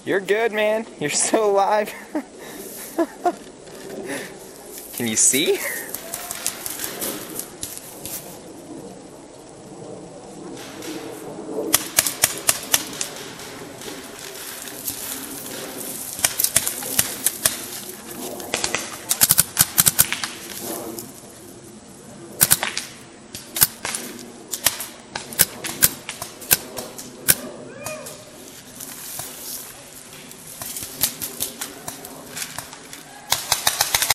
You're good, man. You're still alive. Can you see?